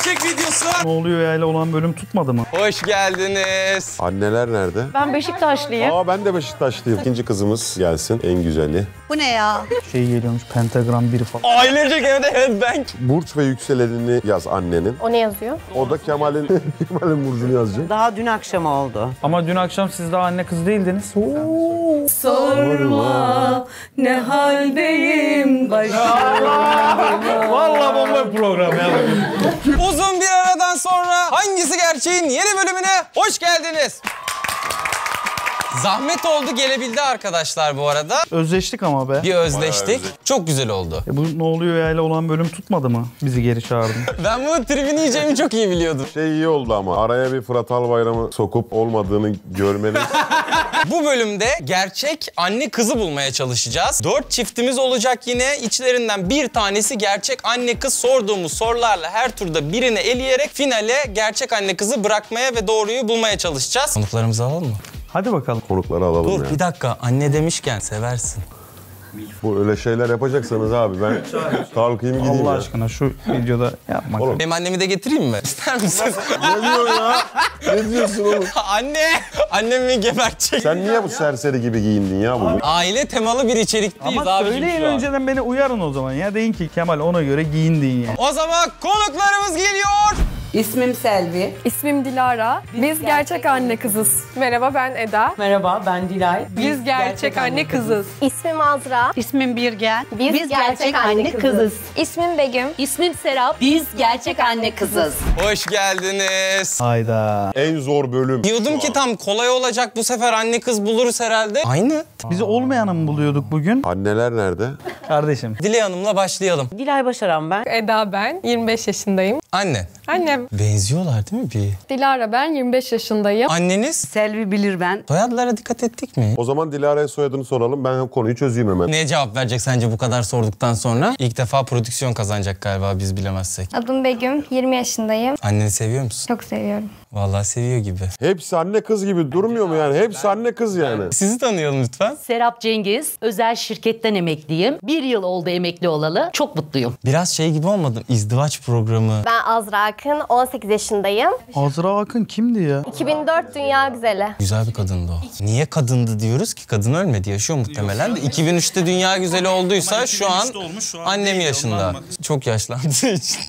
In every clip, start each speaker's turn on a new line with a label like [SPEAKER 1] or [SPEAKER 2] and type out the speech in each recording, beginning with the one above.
[SPEAKER 1] gerçek videosu.
[SPEAKER 2] Ne oluyor ya ile olan bölüm tutmadı mı?
[SPEAKER 1] Hoş geldiniz.
[SPEAKER 3] Anneler nerede?
[SPEAKER 4] Ben Beşiktaşlıyım.
[SPEAKER 3] Ben de Beşiktaşlıyım. İkinci kızımız gelsin, en güzeli.
[SPEAKER 4] Bu ne ya?
[SPEAKER 2] Şey geliyormuş, pentagram 1 falan.
[SPEAKER 1] Ailecek evde headbang.
[SPEAKER 3] Burç ve yükselenini yaz annenin.
[SPEAKER 5] O ne yazıyor?
[SPEAKER 3] O da Kemal'in burcunu yazacak.
[SPEAKER 4] Daha dün akşam oldu.
[SPEAKER 2] Ama dün akşam siz daha anne kız değildiniz.
[SPEAKER 4] Sorma ne haldeyim
[SPEAKER 2] Vallahi bomba program ya.
[SPEAKER 1] Uzun bir aradan sonra Hangisi Gerçeğin yeni bölümüne hoş geldiniz. Zahmet oldu, gelebildi arkadaşlar bu arada.
[SPEAKER 2] Özleştik ama be.
[SPEAKER 1] Bir özleştik. Çok güzel oldu.
[SPEAKER 2] Bu ne oluyor ya ile olan bölüm tutmadı mı? Bizi geri çağırdın.
[SPEAKER 1] Ben bunu tribini yiyeceğimi çok iyi biliyordum.
[SPEAKER 3] İyi oldu ama araya bir Fırat Albayram'ı sokup olmadığını görmeniz.
[SPEAKER 1] Bu bölümde gerçek anne kızı bulmaya çalışacağız. 4 çiftimiz olacak yine. İçlerinden bir tanesi gerçek anne kız, sorduğumuz sorularla her turda birini eleyerek finale gerçek anne kızı bırakmaya ve doğruyu bulmaya çalışacağız. Konuklarımızı alalım mı?
[SPEAKER 2] Hadi bakalım.
[SPEAKER 3] Konukları alalım
[SPEAKER 1] Dur
[SPEAKER 3] ya.
[SPEAKER 1] bir dakika, anne demişken seversin.
[SPEAKER 3] Bu öyle şeyler yapacaksanız abi ben kalkayım gideyim
[SPEAKER 2] Allah
[SPEAKER 3] ya.
[SPEAKER 2] aşkına şu videoda yapmak.
[SPEAKER 3] Oğlum.
[SPEAKER 1] Benim annemi de getireyim mi? İster misin?
[SPEAKER 3] Ne diyorsun ya? Ne diyorsun oğlum?
[SPEAKER 1] Anne! Annemi gebertecek.
[SPEAKER 3] Sen niye bu serseri gibi giyindin ya bugün?
[SPEAKER 1] Aile temalı bir içerikteyiz
[SPEAKER 2] Ama
[SPEAKER 1] abicim
[SPEAKER 2] söyleyin
[SPEAKER 1] şu an.
[SPEAKER 2] önceden beni uyarın o zaman ya. Deyin ki Kemal ona göre giyindin ya.
[SPEAKER 1] O zaman konuklarımız geliyor.
[SPEAKER 4] İsmim Selvi.
[SPEAKER 6] İsmim Dilara. Biz gerçek anne kızız. Merhaba, ben Eda.
[SPEAKER 4] Merhaba, ben Dilay.
[SPEAKER 6] Biz gerçek anne kızız.
[SPEAKER 5] İsmim Azra.
[SPEAKER 7] İsmim Birgen.
[SPEAKER 5] Biz gerçek anne kızız. İsmim Begüm.
[SPEAKER 7] İsmim Serap. Biz gerçek anne kızız.
[SPEAKER 1] Hoş geldiniz.
[SPEAKER 2] Hayda.
[SPEAKER 3] En zor bölüm.
[SPEAKER 1] Diyordum ki tam kolay olacak bu sefer, anne kız buluruz herhalde. Aynı.
[SPEAKER 2] Bizi olmayanı mı buluyorduk bugün?
[SPEAKER 3] Anneler nerede?
[SPEAKER 2] Kardeşim.
[SPEAKER 1] Dilek Hanım'la başlayalım.
[SPEAKER 4] Dilay Başaran ben.
[SPEAKER 6] Eda ben. 25 yaşındayım.
[SPEAKER 1] Anne.
[SPEAKER 6] Annem.
[SPEAKER 1] Benziyorlar değil mi bir?
[SPEAKER 6] Dilara ben. 25 yaşındayım.
[SPEAKER 1] Anneniz?
[SPEAKER 4] Selvi bilir ben.
[SPEAKER 1] Soyadlara dikkat ettik mi?
[SPEAKER 3] O zaman Dilara'ya soyadını soralım. Ben konuyu çözeyim hemen.
[SPEAKER 1] Neye cevap verecek sence bu kadar sorduktan sonra? İlk defa prodüksiyon kazanacak galiba biz bilemezsek.
[SPEAKER 5] Adım Begüm. 20 yaşındayım.
[SPEAKER 1] Anneni seviyor musun?
[SPEAKER 5] Çok seviyorum.
[SPEAKER 1] Vallahi seviyor gibi.
[SPEAKER 3] Hepsi anne kız gibi durmuyor mu yani? Hepsi anne kız yani.
[SPEAKER 1] Sizi tanıyalım lütfen.
[SPEAKER 7] Serap Cengiz. Özel şirketten emekliyim. 1 yıl oldu emekli olalı. Çok mutluyum.
[SPEAKER 1] Biraz şey gibi olmadım. İzdivaç programı.
[SPEAKER 5] Ben Azra Akın. 18 yaşındayım.
[SPEAKER 2] Azra Akın kimdi ya?
[SPEAKER 5] 2004 Dünya Güzeli.
[SPEAKER 1] Güzel bir kadındı o. Niye kadındı diyoruz ki? Kadın ölmedi, yaşıyor muhtemelen de. 2003'te dünya güzeli olduysa şu an annem yaşında. Çok yaşlandığı için.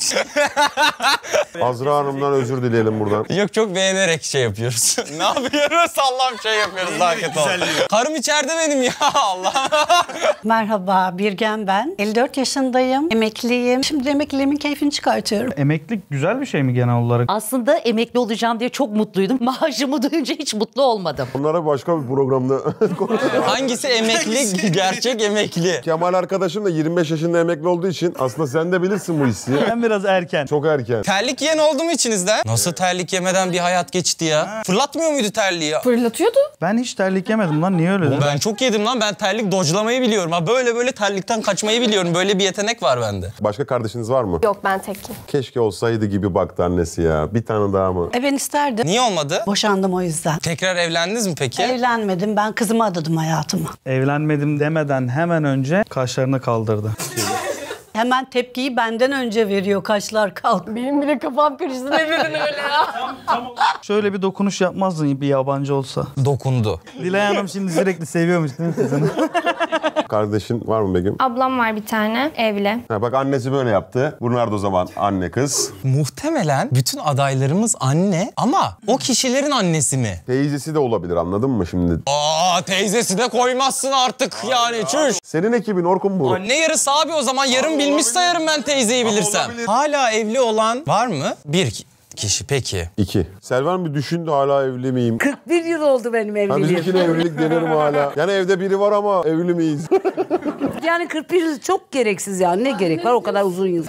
[SPEAKER 3] Azra Hanım'dan özür dileyelim buradan.
[SPEAKER 1] Yok, çok beğenerek şey yapıyoruz. Ne yapıyoruz? Allah'ım şey yapıyoruz. Daha kötü oldu. Karım içeride benim ya, Allah.
[SPEAKER 8] Merhaba, Birgen ben. 54 yaşındayım, emekliyim. Şimdi emekliliğimin keyfini çıkartıyorum.
[SPEAKER 2] Emeklilik güzel bir şey mi genel olarak?
[SPEAKER 7] Aslında emekli olacağım diye çok mutluydum. Maaşımı duyunca hiç mutlu olmadım.
[SPEAKER 3] Bunlara başka bir programda konuşalım.
[SPEAKER 1] Hangisi emekli, gerçek emekli?
[SPEAKER 3] Kemal arkadaşım da 25 yaşında emekli olduğu için aslında sen de bilirsin bu hissi.
[SPEAKER 2] Ben biraz erken.
[SPEAKER 3] Çok erken.
[SPEAKER 1] Terlik yiyen oldu mu içinizden? Nasıl terlik yemeden bir hayat geçti ya? Fırlatmıyor muydu terliği?
[SPEAKER 6] Fırlatıyordu.
[SPEAKER 2] Ben hiç terlik yemedim lan, niye öyle dedin?
[SPEAKER 1] Ben çok yedim lan. Ben terlik dodge'lamayı biliyorum. Ha böyle terlikten kaçmayı biliyorum. Böyle bir yetenek var bende.
[SPEAKER 3] Başka kardeşiniz var mı?
[SPEAKER 5] Yok, ben tekim.
[SPEAKER 3] Keşke olsaydı gibi baktı annesi ya. Bir tane daha mı?
[SPEAKER 8] Ben isterdim.
[SPEAKER 1] Niye olmadı?
[SPEAKER 8] Boşandım o yüzden.
[SPEAKER 1] Tekrar evlendiniz mi peki?
[SPEAKER 8] Evlenmedim, ben kızıma adadım hayatımı.
[SPEAKER 2] Evlenmedim demeden hemen önce kaşlarını kaldırdı.
[SPEAKER 8] Hemen tepkiyi benden önce veriyor, kaşlar kalk.
[SPEAKER 6] Benim bile kafam karıştı. Ne dedin öyle ya?
[SPEAKER 2] Şöyle bir dokunuş yapmazdın bir yabancı olsa.
[SPEAKER 1] Dokundu.
[SPEAKER 2] Dilay Hanım şimdi sürekli seviyormuş değil mi kızını?
[SPEAKER 3] Kardeşin var mı Begüm?
[SPEAKER 5] Ablam var bir tane. Evli.
[SPEAKER 3] Ha, bak annesi böyle yaptı. Bunlar da o zaman anne kız.
[SPEAKER 1] Muhtemelen bütün adaylarımız anne ama o kişilerin annesi mi?
[SPEAKER 3] Teyzesi de olabilir, anladın mı şimdi?
[SPEAKER 1] Teyzesi de koymazsın artık yani, çüş.
[SPEAKER 3] Senin ekibin Orkun bu.
[SPEAKER 1] Anne yarısı abi, o zaman yarım bilmiş sayarım ben teyzeyi bilirsem. Hala evli olan var mı? Bir kişi peki.
[SPEAKER 3] 2. Selvan bir düşündü, hala evli miyim?
[SPEAKER 4] 41 yıl oldu benim
[SPEAKER 3] Ha,
[SPEAKER 4] evliliğim.
[SPEAKER 3] bizimkine evlilik denerim hala. Yani evde biri var ama evli miyiz?
[SPEAKER 4] Yani 41 yıl çok gereksiz ya. Ne gerek var o kadar uzun yıl?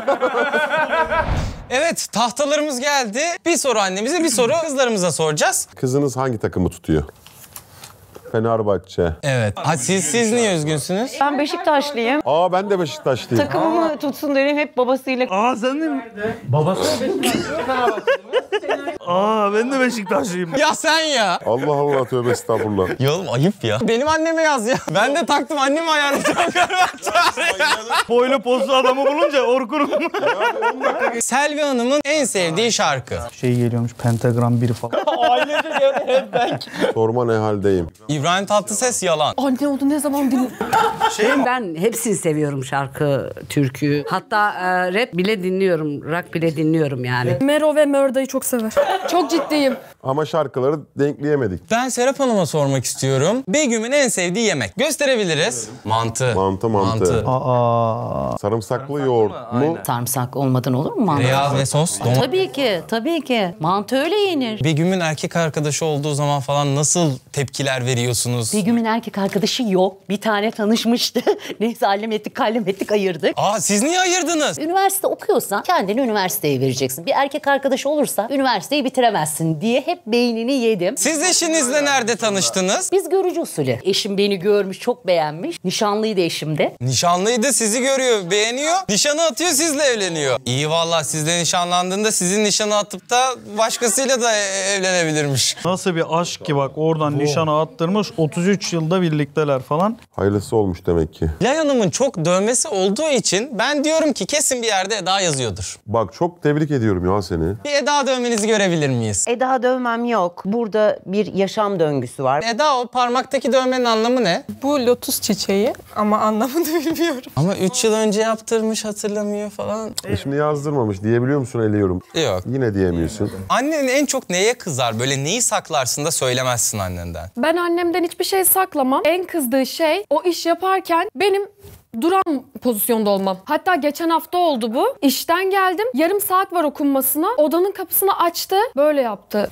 [SPEAKER 1] Evet, tahtalarımız geldi. Bir soru annemize, bir soru kızlarımıza soracağız.
[SPEAKER 3] Kızınız hangi takımı tutuyor? Fenerbahçe.
[SPEAKER 1] Evet. Ha, siz niye üzgünsünüz?
[SPEAKER 9] Ben Beşiktaşlıyım.
[SPEAKER 3] Aa ben de Beşiktaşlıyım.
[SPEAKER 9] Takımımı tutsun derim hep babasıyla.
[SPEAKER 2] Aa sen de mi? Babası. Aa ben de Beşiktaşlıyım.
[SPEAKER 1] Ya sen ya.
[SPEAKER 3] Allah Allah tövbe estağfurullah.
[SPEAKER 1] Ya oğlum ayıp ya. Benim anneme yaz ya. Ben de taktım annemi ayarlayacağım.
[SPEAKER 2] Boylu poslu adamı bulunca Orkun'un.
[SPEAKER 1] Selvi Hanım'ın en sevdiği şarkı.
[SPEAKER 2] Şey geliyormuş Pentagram 1 falan.
[SPEAKER 3] Sorma ne haldeyim.
[SPEAKER 1] İbrahim Tatlıses yalan.
[SPEAKER 6] Anne oldu ne zaman
[SPEAKER 4] Ben hepsini seviyorum, şarkı, türkü. Hatta rap bile dinliyorum, rock bile dinliyorum yani.
[SPEAKER 6] Mero ve Mörda'yı çok sever. Çok ciddiyim.
[SPEAKER 3] Ama şarkıları denkleyemedik.
[SPEAKER 1] Ben Serap Hanım'a sormak istiyorum. Begüm'ün en sevdiği yemek. Gösterebiliriz. Mantı.
[SPEAKER 3] Mantı.
[SPEAKER 2] Aa.
[SPEAKER 3] Sarımsaklı yoğurt mu?
[SPEAKER 7] Sarımsak olmadan olur mu mantı?
[SPEAKER 1] Beyaz ve sos.
[SPEAKER 7] Tabii ki. Mantı öyle yenir.
[SPEAKER 1] Begüm'ün erkek arkadaşı olduğu zaman falan nasıl tepkiler veriyorsunuz?
[SPEAKER 7] Begüm'ün erkek arkadaşı yok. Bir tane tanışmıştı. Neyse allem ettik kallem ettik ayırdık.
[SPEAKER 1] Aa siz niye ayırdınız?
[SPEAKER 7] Üniversite okuyorsan kendini üniversiteye vereceksin. Bir erkek arkadaşı olursa üniversiteyi bitiremezsin diye hep beynini yedim.
[SPEAKER 1] Siz eşinizle nerede tanıştınız?
[SPEAKER 7] Biz görücü usulü. Eşim beni görmüş, çok beğenmiş. Nişanlıydı eşim de.
[SPEAKER 1] Nişanlıydı, sizi görüyor, beğeniyor. Nişanı atıyor, sizle evleniyor. İyi vallahi, sizle nişanlandığında sizin nişanı atıp da başkasıyla da evlenebilirmiş.
[SPEAKER 2] Nasıl bir aşk ki bak oradan nişana attırmış 33 yılda birlikteler falan.
[SPEAKER 3] Hayırlısı olmuş demek ki.
[SPEAKER 1] Hilal Hanım'ın çok dövmesi olduğu için ben diyorum ki kesin bir yerde Eda yazıyordur.
[SPEAKER 3] Bak çok tebrik ediyorum ya seni.
[SPEAKER 1] Bir Eda dövmenizi görebilir miyiz?
[SPEAKER 9] Eda dövmem yok. Burada bir yaşam döngüsü var.
[SPEAKER 1] Eda, o parmaktaki dövmenin anlamı ne?
[SPEAKER 6] Bu lotus çiçeği ama anlamını bilmiyorum.
[SPEAKER 1] Ama 3 yıl önce yaptırmış, hatırlamıyor falan.
[SPEAKER 3] Şimdi yazdırmamış diyebiliyor musun eliyorum?
[SPEAKER 1] Yok.
[SPEAKER 3] Yine diyemiyorsun.
[SPEAKER 1] Annen en çok neye kızar? Böyle neyi saklarsın da söylemezsin annenden?
[SPEAKER 6] Ben annemden hiçbir şey saklamam. En kızdığı şey o iş yaparken benim duran pozisyonda olmam. Hatta geçen hafta oldu bu. İşten geldim. Yarım saat var okunmasına. Odanın kapısını açtı. Böyle yaptı.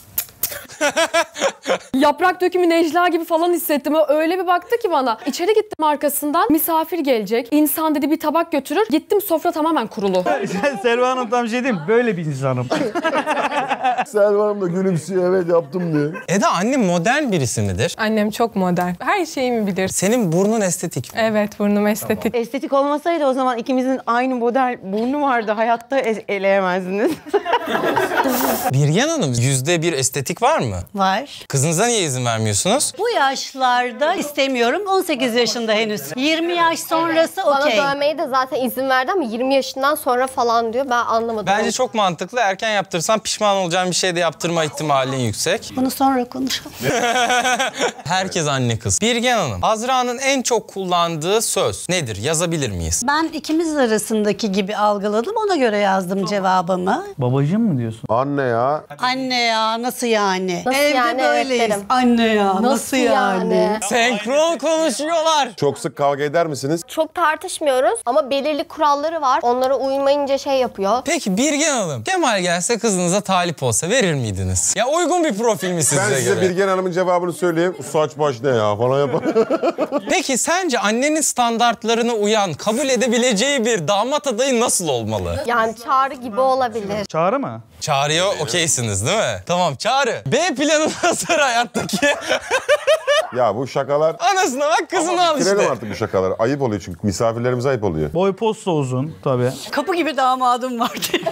[SPEAKER 6] Yaprak dökümü Necla gibi falan hissettim. Öyle bir baktı ki bana. İçeri gittim arkasından. Misafir gelecek. İnsan dedi bir tabak götürür. Gittim, sofra tamamen kurulu.
[SPEAKER 2] Selva Hanım tam şey diyeyim böyle bir insanım.
[SPEAKER 3] Selva Hanım da gülümsüyor evet yaptım diye.
[SPEAKER 1] Eda, annem modern birisi midir?
[SPEAKER 6] Annem çok modern. Her şeyimi bilir.
[SPEAKER 1] Senin burnun estetik mi?
[SPEAKER 6] Evet, burnum estetik.
[SPEAKER 9] Estetik olmasaydı o zaman ikimizin aynı model burnu vardı. Hayatta eleyemezdiniz.
[SPEAKER 1] Birgen Hanım, %1 estetik var mı?
[SPEAKER 8] Var.
[SPEAKER 1] Kızınıza niye izin vermiyorsunuz?
[SPEAKER 8] Bu yaşlarda istemiyorum. 18 yaşında henüz. 20 yaş sonrası okey.
[SPEAKER 5] Bana dövmeyi de zaten izin verdi ama 20 yaşından sonra falan diyor. Ben anlamadım.
[SPEAKER 1] Bence çok mantıklı. Erken yaptırsan pişman olacağın bir şey de yaptırma ihtimalin yüksek.
[SPEAKER 8] Bunu sonra konuşalım.
[SPEAKER 1] Herkes anne kız. Birgen Hanım, Azra'nın en çok kullandığı söz nedir? Yazabilir miyiz?
[SPEAKER 8] Ben ikimiz arasındaki gibi algıladım. Ona göre yazdım cevabımı.
[SPEAKER 2] Babacığım mı diyorsun?
[SPEAKER 3] Anne ya.
[SPEAKER 8] Anne ya nasıl yani?
[SPEAKER 5] Nasıl
[SPEAKER 8] Evde
[SPEAKER 5] yani? Evet
[SPEAKER 8] böyleyiz.
[SPEAKER 5] derim.
[SPEAKER 8] Anne ya nasıl yani?
[SPEAKER 1] Senkron konuşuyorlar.
[SPEAKER 3] Çok sık kavga eder misiniz?
[SPEAKER 5] Çok tartışmıyoruz ama belirli kuralları var. Onlara uymayınca şey yapıyor.
[SPEAKER 1] Peki Birgen Hanım, Kemal gelse kızınıza talip olsa verir miydiniz? Ya uygun bir profil mi size
[SPEAKER 3] Ben size
[SPEAKER 1] göre?
[SPEAKER 3] Birgen Hanım'ın cevabını söyleyeyim. Saç baş ne ya falan yapar.
[SPEAKER 1] Peki sence annenin standartlarına uyan, kabul edebileceği bir damat adayı nasıl olmalı?
[SPEAKER 5] Yani Çağrı gibi olabilir.
[SPEAKER 2] Çağrı mı?
[SPEAKER 1] Çağrı'ya okeysiniz değil mi? Tamam Çağrı. B planı nasıl hayattaki?
[SPEAKER 3] Ya bu şakalar...
[SPEAKER 1] Anasına bak, kızını al
[SPEAKER 3] Bitirelim
[SPEAKER 1] işte.
[SPEAKER 3] artık bu şakaları. Ayıp oluyor çünkü misafirlerimize ayıp oluyor.
[SPEAKER 2] Boy posta uzun tabii.
[SPEAKER 8] Kapı gibi damadım var diye.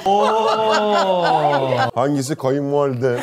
[SPEAKER 3] Hangisi kayınvalide?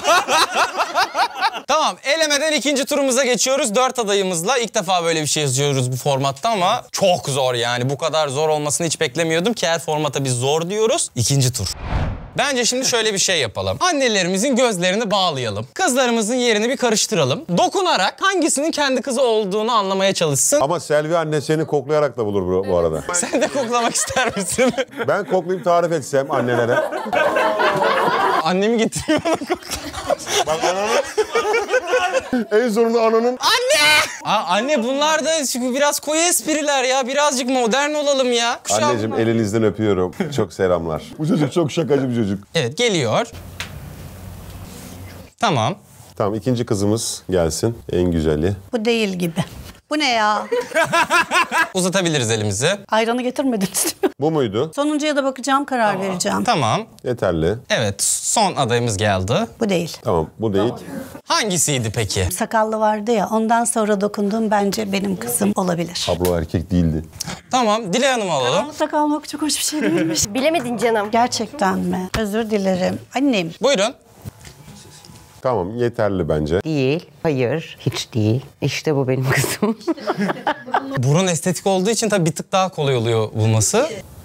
[SPEAKER 1] Tamam, elemeden ikinci turumuza geçiyoruz. 4 adayımızla ilk defa böyle bir şey yazıyoruz bu formatta ama çok zor yani. Bu kadar zor olmasını hiç beklemiyordum ki her formata biz zor diyoruz. İkinci tur. Bence şimdi şöyle bir şey yapalım. Annelerimizin gözlerini bağlayalım. Kızlarımızın yerini bir karıştıralım. Dokunarak hangisinin kendi kızı olduğunu anlamaya çalışsın.
[SPEAKER 3] Ama Selvi anne seni koklayarak da bulur bu arada.
[SPEAKER 1] Sen de koklamak ister misin?
[SPEAKER 3] Ben koklayıp tarif etsem annelere.
[SPEAKER 1] Annemi getireyim ona kokla.
[SPEAKER 3] Bak ananın... en sonunda ananın...
[SPEAKER 1] Anne bunlar da çünkü biraz koyu espriler ya. Birazcık modern olalım ya.
[SPEAKER 3] Anneciğim elinizden öpüyorum. Çok selamlar. Bu çocuk çok şakacı bir çocuk.
[SPEAKER 1] Evet, geliyor. Tamam.
[SPEAKER 3] Tamam ikinci kızımız gelsin. En güzeli.
[SPEAKER 8] Bu değil gibi. Bu ne ya?
[SPEAKER 1] Uzatabiliriz elimizi.
[SPEAKER 8] Ayranı getirmediniz.
[SPEAKER 3] Bu muydu?
[SPEAKER 8] Sonuncuya da bakacağım, karar vereceğim.
[SPEAKER 1] Tamam.
[SPEAKER 3] Yeterli.
[SPEAKER 1] Evet, son adayımız geldi.
[SPEAKER 8] Bu değil.
[SPEAKER 3] Tamam, bu değil.
[SPEAKER 1] Hangisiydi peki?
[SPEAKER 8] Sakallı vardı ya, ondan sonra dokunduğum bence benim kızım olabilir.
[SPEAKER 3] Ablo erkek değildi.
[SPEAKER 1] Tamam, Dilay Hanım'ı alalım.
[SPEAKER 8] Karanlıkta kalmak çok hoş bir şey değilmiş.
[SPEAKER 5] Bilemedin canım.
[SPEAKER 8] Gerçekten mi? Özür dilerim. Annem.
[SPEAKER 1] Buyurun.
[SPEAKER 3] Tamam, yeterli bence.
[SPEAKER 9] Değil. Hayır. Hiç değil. İşte bu benim kızım.
[SPEAKER 1] Burun estetik olduğu için tabii bir tık daha kolay oluyor bulması.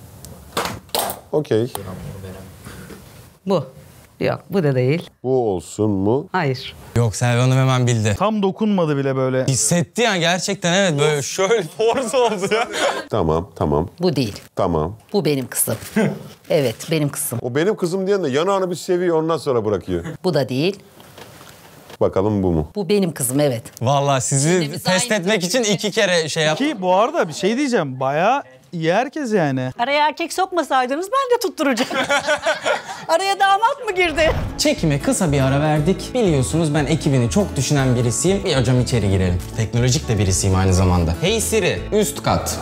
[SPEAKER 3] Okey.
[SPEAKER 4] Bu. Yok bu da değil.
[SPEAKER 3] Bu olsun mu?
[SPEAKER 4] Hayır.
[SPEAKER 1] Yok, Selvi Hanım hemen bildi.
[SPEAKER 2] Tam dokunmadı bile böyle.
[SPEAKER 1] Hissetti yani gerçekten, evet, böyle şöyle force oldu ya.
[SPEAKER 3] Tamam, tamam,
[SPEAKER 7] Bu değil.
[SPEAKER 3] tamam.
[SPEAKER 7] Bu benim kızım. Evet, benim kızım.
[SPEAKER 3] O benim kızım diyen de yanağını bir seviyor, ondan sonra bırakıyor.
[SPEAKER 7] Bu da değil.
[SPEAKER 3] Bakalım bu mu?
[SPEAKER 7] Bu benim kızım, evet.
[SPEAKER 1] Vallahi sizi
[SPEAKER 7] Şimdi biz
[SPEAKER 1] test
[SPEAKER 7] aynı
[SPEAKER 1] etmek için 2 kere şey yaptım.
[SPEAKER 2] Ki bu arada bir şey diyeceğim. Bayağı iyi herkes yani.
[SPEAKER 8] Araya erkek sokmasaydınız ben de tutturacaktım. Araya damat mı girdi?
[SPEAKER 1] Çekime kısa bir ara verdik. Biliyorsunuz ben ekibini çok düşünen birisiyim. Bir hocam içeri girelim. Teknolojik de birisiyim aynı zamanda. Hey Siri, üst kat.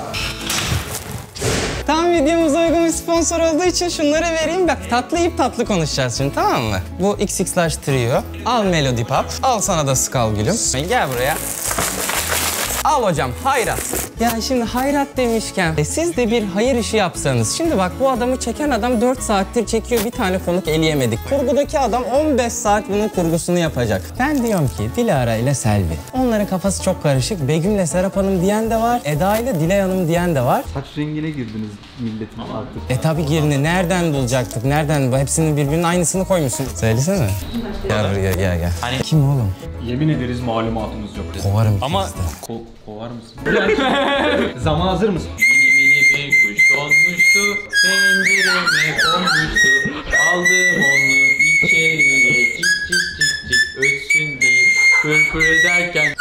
[SPEAKER 1] Tam videomuza uygun bir sponsor olduğu için şunları vereyim. Bak tatlı tatlı konuşacağız şimdi, tamam mı? Bu XX Large Trio. Al Melody Pop. Al sana da Skal gülüm. Gel buraya. Al hocam, hayrat. Ya şimdi hayrat demişken siz de bir hayır işi yapsanız. Şimdi bak, bu adamı çeken adam 4 saattir çekiyor, bir tane konuk eleyemedik. Kurgudaki adam 15 saat bunun kurgusunu yapacak. Ben diyorum ki Dilara ile Selvi. Onların kafası çok karışık. Begüm'le Serap Hanım diyen de var. Eda ile Dilay Hanım diyen de var.
[SPEAKER 10] Saç rengine girdiniz milletin artık.
[SPEAKER 1] Tabii girini nereden bulacaktık? Nereden? Hepsinin birbirinin aynısını koymuşsun. Söylesene. Gel buraya, gel.
[SPEAKER 10] Hani
[SPEAKER 1] Kim oğlum?
[SPEAKER 10] Yemin ederiz malumatımız yok.
[SPEAKER 1] Kovarım.
[SPEAKER 10] Ama kovar mısın? Zaman hazır mısın? Mini bir kuş konmuştu, pencereme konmuştu. Aldım onu içeriye, cik cik cik cik ötsün diye. Pır ederken...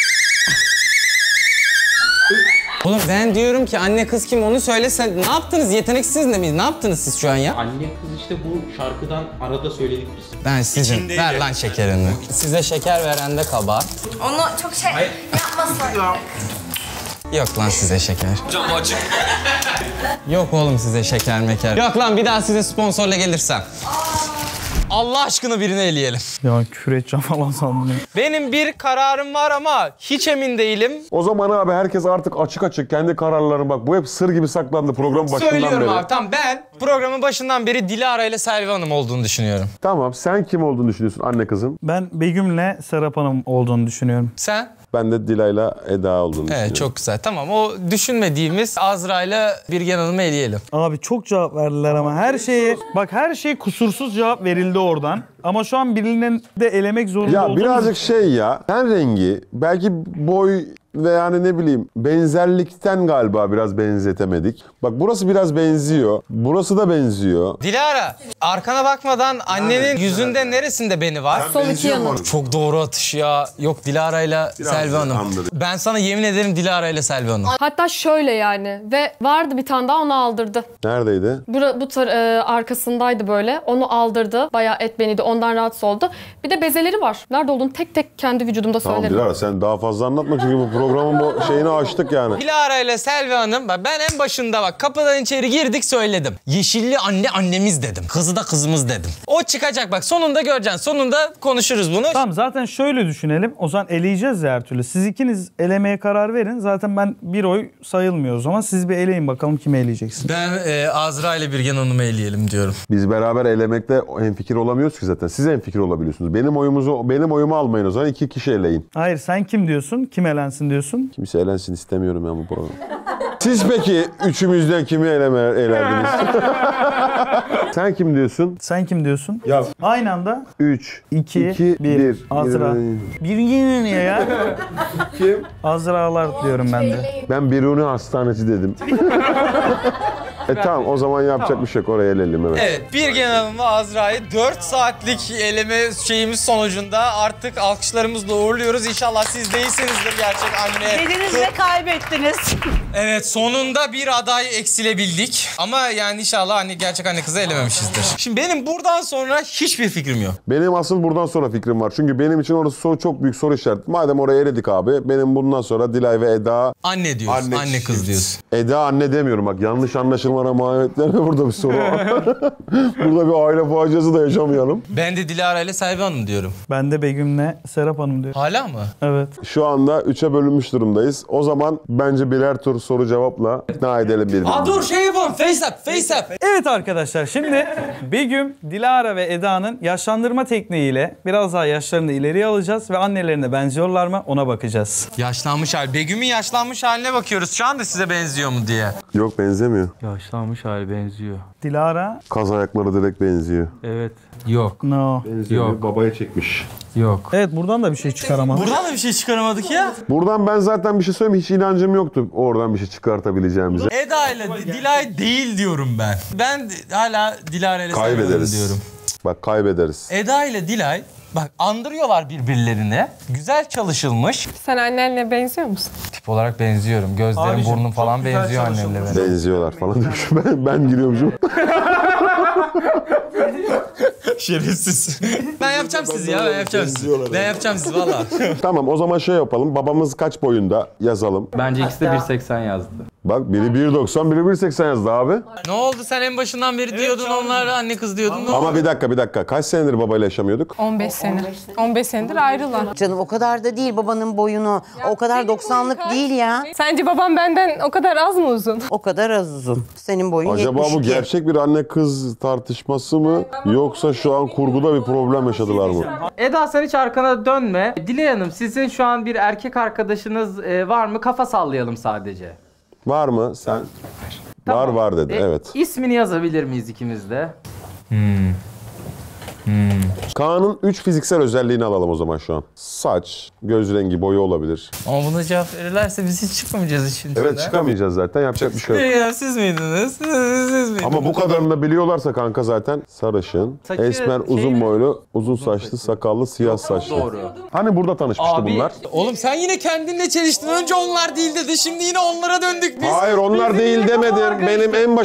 [SPEAKER 1] Oğlum ben diyorum ki anne kız kim, onu söylesen. Ne yaptınız? Yeteneksiz de miyiz? Ne yaptınız siz şu an ya?
[SPEAKER 10] Anne kız işte bu şarkıdan arada söyledik biz.
[SPEAKER 1] Ben sizin. Ver lan şekerini. Size şeker veren de kabahat.
[SPEAKER 5] Onu çok yapmasın.
[SPEAKER 1] Yok lan size şeker. Cam açık. Yok oğlum size şeker meker. Yok lan, bir daha size sponsorla gelirsem. Allah aşkına birini eleyelim.
[SPEAKER 2] Ya küfür edeceğim falan sandım.
[SPEAKER 1] Benim bir kararım var ama hiç emin değilim.
[SPEAKER 3] O zaman abi herkes artık açık açık kendi kararlarını, bak bu hep sır gibi saklandı programın başından
[SPEAKER 1] Söylüyorum
[SPEAKER 3] beri.
[SPEAKER 1] abi, tamam, ben programın başından beri Dilara ile Selvi Hanım olduğunu düşünüyorum.
[SPEAKER 3] Tamam, sen kim olduğunu düşünüyorsun anne kızın?
[SPEAKER 2] Ben Begüm'le Serap Hanım olduğunu düşünüyorum.
[SPEAKER 1] Sen?
[SPEAKER 3] Ben de Dilay'la Eda olduğunu düşünüyorum.
[SPEAKER 1] Evet, çok güzel. Tamam, o düşünmediğimiz Azra ile Birgen Hanım'ı eleyelim.
[SPEAKER 2] Abi çok cevap verdiler ama her şeye... Bak her şey kusursuz cevap verildi oradan. Ama şu an birinin de elemek zorunda
[SPEAKER 3] Ya
[SPEAKER 2] olduğumuz...
[SPEAKER 3] birazcık şey ya, ten rengi, belki boy ve yani ne bileyim benzerlikten galiba biraz benzetemedik. Bak burası biraz benziyor, burası da benziyor.
[SPEAKER 1] Dilara, arkana bakmadan annenin yüzünde neresinde beni var?
[SPEAKER 6] Son 2 yanı.
[SPEAKER 1] Çok doğru atış ya. Yok, Dilara ile Selvi Hanım.
[SPEAKER 3] anladım.
[SPEAKER 1] Ben sana yemin ederim Dilara ile Selvi Hanım.
[SPEAKER 6] Hatta şöyle yani ve vardı bir tane daha, onu aldırdı.
[SPEAKER 3] Neredeydi?
[SPEAKER 6] Arkasındaydı böyle. Onu aldırdı. Bayağı et beniydi. Ondan rahatsız oldu. Bir de bezeleri var. Nerede olduğunu tek tek kendi vücudumda
[SPEAKER 3] Tamam
[SPEAKER 6] söylerim.
[SPEAKER 3] Dilara, sen daha fazla anlatma çünkü bu programın bu şeyini açtık yani.
[SPEAKER 1] Dilara ile Selvi Hanım, ben en başında bak kapıdan içeri girdik söyledim. Yeşilli anne annemiz dedim. Kızı da kızımız dedim. O çıkacak bak, sonunda göreceksin. Sonunda konuşuruz bunu.
[SPEAKER 2] Tamam, zaten şöyle düşünelim. O zaman eleyeceğiz ya her türlü. Siz ikiniz elemeye karar verin. Zaten ben bir oy sayılmıyor o zaman. Siz bir eleyin bakalım kimi eleyeceksiniz.
[SPEAKER 1] Ben Azra ile Birgen Hanım'ı eleyelim diyorum.
[SPEAKER 3] Biz beraber elemekte hemfikir olamıyoruz ki zaten. Siz hemfikir olabiliyorsunuz. Benim oyumu almayın o zaman, 2 kişi eleyin.
[SPEAKER 2] Hayır, sen kim diyorsun? Kim elensin diyorsun?
[SPEAKER 3] Kimse elensin istemiyorum ya bu programı. Siz peki üçümüzden kimi elerdiniz? Sen kim diyorsun?
[SPEAKER 2] Sen kim diyorsun?
[SPEAKER 3] Ya
[SPEAKER 2] Aynı anda
[SPEAKER 3] 3,
[SPEAKER 2] 2,
[SPEAKER 3] 2,
[SPEAKER 2] 1. Azra. Bir yine ya.
[SPEAKER 3] Kim?
[SPEAKER 2] Azralar diyorum ben de.
[SPEAKER 3] Ben Biruni Hastaneci dedim. Tamam o zaman yapacak bir şey yok. Oraya eleyelim evet.
[SPEAKER 1] Evet, Birgen Hanım'la Azra'yı 4 saatlik eleme şeyimiz sonucunda artık alkışlarımızla uğurluyoruz. İnşallah siz de iyisinizdir gerçek anne.
[SPEAKER 8] Dediniz ve kaybettiniz.
[SPEAKER 1] Evet, sonunda bir aday eksilebildik. Ama yani inşallah gerçek anne kızı elememişizdir. Şimdi benim buradan sonra hiçbir fikrim yok.
[SPEAKER 3] Benim asıl buradan sonra fikrim var. Çünkü benim için orası çok büyük soru işareti. Madem oraya eledik abi, benim bundan sonra Dilay ve Eda...
[SPEAKER 1] Anne diyorsun, anne kız diyorsun.
[SPEAKER 3] Eda anne demiyorum bak, yanlış anlaşılmana mahiyetler ve burada bir soru var. Burada bir aile faciası da yaşamayalım.
[SPEAKER 1] Ben de Dilara ile Selvi Hanım diyorum.
[SPEAKER 2] Ben de Begüm'le Serap Hanım diyorum.
[SPEAKER 1] Hala mı?
[SPEAKER 2] Evet.
[SPEAKER 3] Şu anda 3'e bölünmüş durumdayız. O zaman bence birer tur soru cevapla ikna edelim birbirimizi.
[SPEAKER 1] Dur şey yapalım, face up.
[SPEAKER 2] Evet arkadaşlar, şimdi Begüm, Dilara ve Eda'nın yaşlandırma tekniğiyle biraz daha yaşlarını ileriye alacağız ve annelerine benziyorlar mı ona bakacağız.
[SPEAKER 1] Yaşlanmış hali. Begüm'ün yaşlanmış haline bakıyoruz şu anda size benziyor mu diye.
[SPEAKER 3] Yok benzemiyor.
[SPEAKER 10] Yaşlanmış hali benziyor.
[SPEAKER 2] Dilara?
[SPEAKER 3] Kaz ayakları direkt benziyor.
[SPEAKER 10] Evet. Yok.
[SPEAKER 2] No.
[SPEAKER 3] Benziyor.
[SPEAKER 10] Yok.
[SPEAKER 3] Babaya çekmiş.
[SPEAKER 10] Yok.
[SPEAKER 2] Evet, buradan da bir şey çıkaramadık.
[SPEAKER 1] Buradan da bir şey çıkaramadık ya.
[SPEAKER 3] Buradan ben zaten bir şey söyleyeyim, hiç inancım yoktu oradan bir şey çıkartabileceğimize.
[SPEAKER 1] Eda ile Dilay değil diyorum ben. Ben hala Dilara ile Selvi Hanım
[SPEAKER 3] Kaybederiz.
[SPEAKER 1] diyorum.
[SPEAKER 3] Bak kaybederiz.
[SPEAKER 1] Eda ile Dilay bak andırıyorlar birbirlerini. Güzel çalışılmış.
[SPEAKER 6] Sen annenle benziyor musun?
[SPEAKER 1] Tip olarak benziyorum. Gözlerim,
[SPEAKER 2] Abicim,
[SPEAKER 1] burnum falan
[SPEAKER 2] çok güzel
[SPEAKER 1] benziyor annemle benim.
[SPEAKER 3] Benziyorlar falan diyor. Ben giriyormuşum.
[SPEAKER 1] Şerefsiz. Ben yapacağım sizi ya. Ben yapacağım sizi valla.
[SPEAKER 3] Tamam o zaman şey yapalım. Babamız kaç boyunda yazalım.
[SPEAKER 10] Bence ikisi de 1.80 yazdı.
[SPEAKER 3] Bak biri 1.90 biri 1.80 yazdı abi.
[SPEAKER 1] Ne oldu sen en başından beri diyordun onlar anne kız diyordun.
[SPEAKER 3] Ama bir dakika. Kaç senedir babayla yaşamıyorduk?
[SPEAKER 6] 15 sene. 15 senedir ayrılar.
[SPEAKER 9] Canım o kadar da değil babanın boyunu. O kadar 90'lık değil ya.
[SPEAKER 6] Sence babam benden o kadar az mı uzun?
[SPEAKER 9] O kadar az uzun. Senin boyun
[SPEAKER 3] Acaba
[SPEAKER 9] 72.
[SPEAKER 3] bu gerçek bir anne kız tartışması mı? Yoksa şu an kurguda bir problem yaşadılar mı?
[SPEAKER 10] Eda sen hiç arkana dönme. Dilek Hanım sizin şu an bir erkek arkadaşınız var mı? Kafa sallayalım sadece.
[SPEAKER 3] Var mı sen?
[SPEAKER 10] Tamam.
[SPEAKER 3] Var dedi evet.
[SPEAKER 10] İsmini yazabilir miyiz ikimiz de?
[SPEAKER 3] Kaan'ın 3 fiziksel özelliğini alalım o zaman şu an. Saç, göz rengi, boyu olabilir.
[SPEAKER 1] Ama buna cevap verirlerse biz hiç çıkamayacağız işin içinden.
[SPEAKER 3] Evet çıkamayacağız zaten, yapacak bir şey yok.
[SPEAKER 1] Ya, siz miydiniz? Siz miydiniz?
[SPEAKER 3] Ama bu kadarını da biliyorlarsa kanka zaten sarışın,
[SPEAKER 10] Saçı
[SPEAKER 3] esmer, uzun boylu, uzun saçlı, sakallı, siyah saçlı.
[SPEAKER 10] Doğru.
[SPEAKER 3] Hani burada tanışmıştı
[SPEAKER 10] Abi,
[SPEAKER 3] bunlar?
[SPEAKER 1] Oğlum sen yine kendinle çeliştin. Önce onlar değil dedi. Şimdi yine onlara döndük biz.
[SPEAKER 3] Hayır onlar değil demedim. Benim en